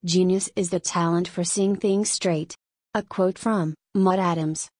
Genius is the talent for seeing things straight. A quote from Maude Adams.